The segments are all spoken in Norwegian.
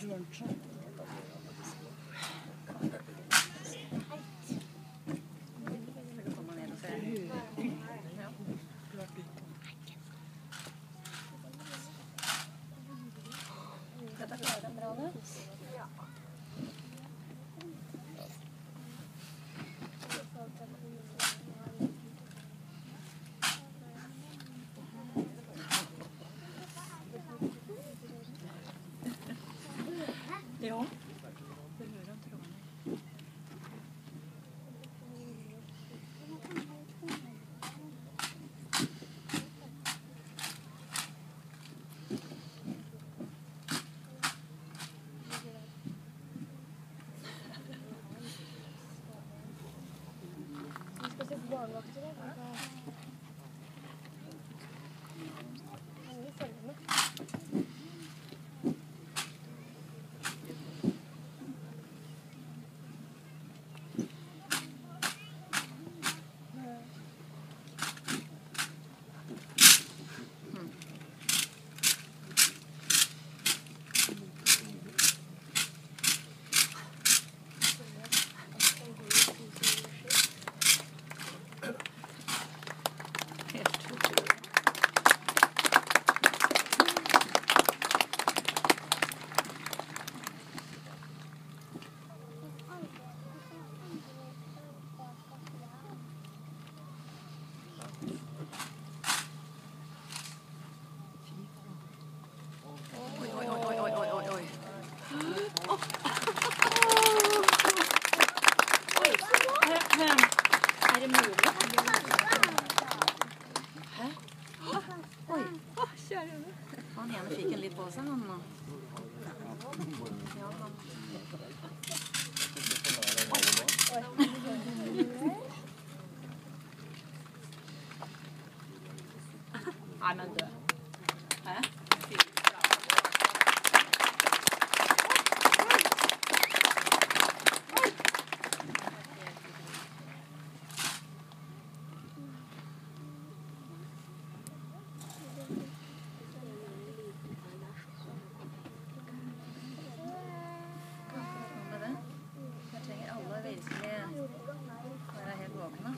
lunsj. Dette klarer den bra, det? Ja. Ja. Du hører om trådene. Vi skal se på barnevakter da. Vi følger med. Er det mulig? Hæ? Oi. Kjære. Han ene fikk en litt på seg, han nå. Ja, han. Nei, men død. Hæ? Være helt våkne.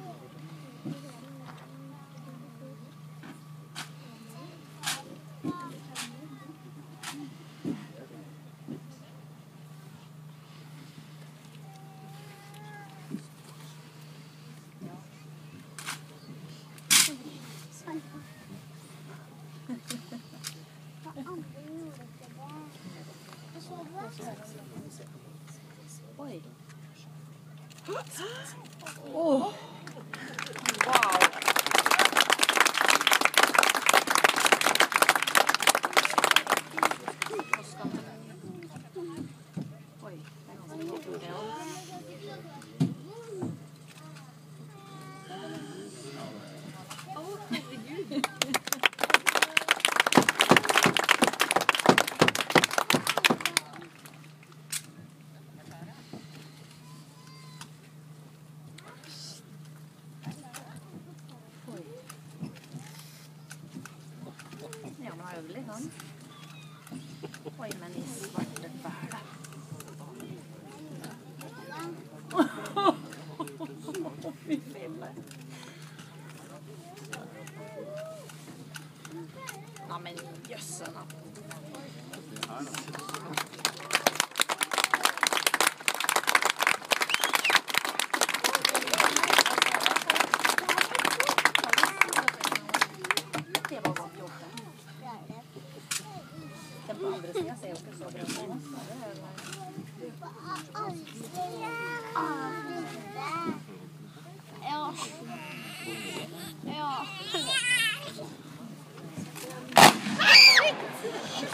Oi. Oh. Wow. Oi, det er ganske godt gjort det også. Herregud. Ja, nå er det litt sånn. Oi, men i svarte bæla. Fy fille. Ja, men jøsse da. Det var godt gjort det. Den på andre siden ser jo ikke så bra på oss. Ja. Ja.